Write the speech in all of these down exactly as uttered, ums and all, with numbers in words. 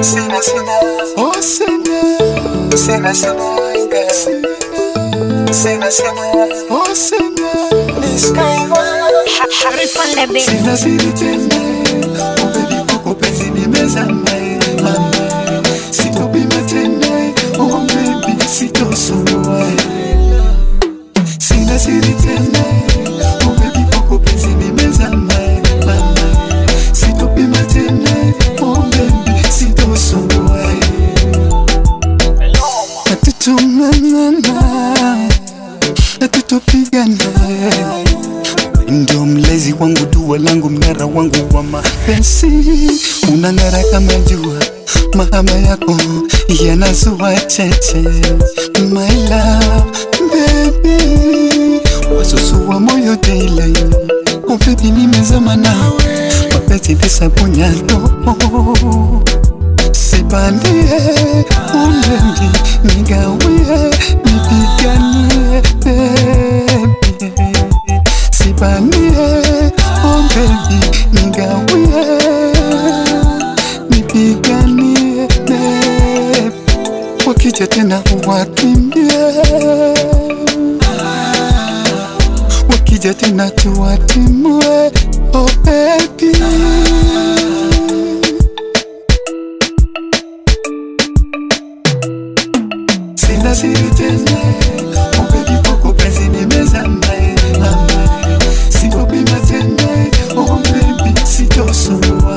Sina sina, oh sina, sina sina, sina sina, oh sina. Sina siri tena, oh baby koko penzi nimezama mama, sitopima tena, oh baby sitosumbua. Sina siri tena, oh baby koko penzi nimezama mama, sitopima tena, oh baby sitosumbua. Hatutomanana, hatutopigana, ndio mlezi wangu, dua langu, mnara wangu wa mapenzi. Unang'ara kama jua, mahaba yako yanazua cheche. My love, baby, wasusua moyo daily. Oh baby nimezama nawe, mapenzi ni sabuni ya roho. Sibandie, ulendi, nigawie, nipiganie, baby. Sibandie, oh baby, nigawie, nipiganie, baby. Wakija tena wakimbie, wakija tena tuwatimue, oh baby. Sina siri tena, oh baby koko penzi nimezama mama, sitopima tena, oh baby sitosumbua.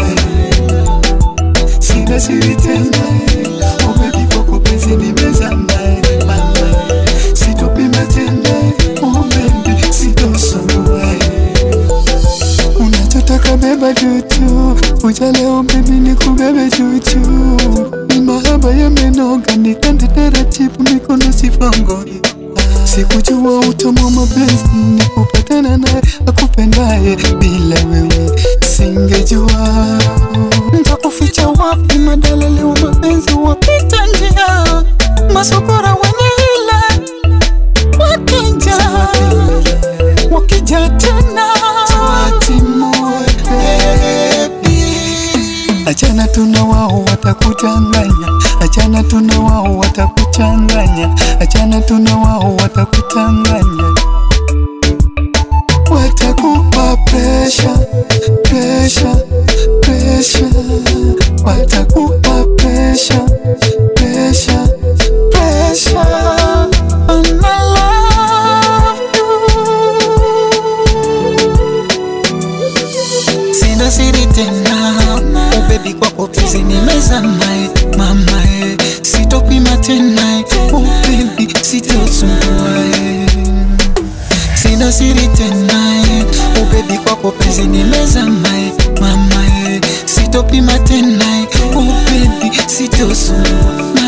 Sina siri tena, oh baby koko penzi nimezama mama, sitopima tena, oh baby sitosumbua. Unachotaka beba juju, uja leo baby nikubebe juju. Ni mahaba yamenoga, nikande taratibu, mikono sifongo. Sikujua utamu wa mapenzi, nikupatana naye akupendaye, bila wewe singejua. Nitakuficha wapi madalali wa mapenzi, wapita njia, masokora wenye hila, wakija, wakija tena tuwatimue, baby. Achana tuna wao watakuchanganya, achana tuna wao watakuchanganya, achana tuna wao watakuchanganya. Watakupa pressure, pressure, pressure. Watakupa pressure, pressure, pressure. And I love you. Sina siri tena, oh baby kwako penzi nimezama mama, sitopima tena, oh baby sitosumbua. Sina siri tena, oh baby kwako penzi nimezama mama, sitopima tena, oh baby sitosumbua.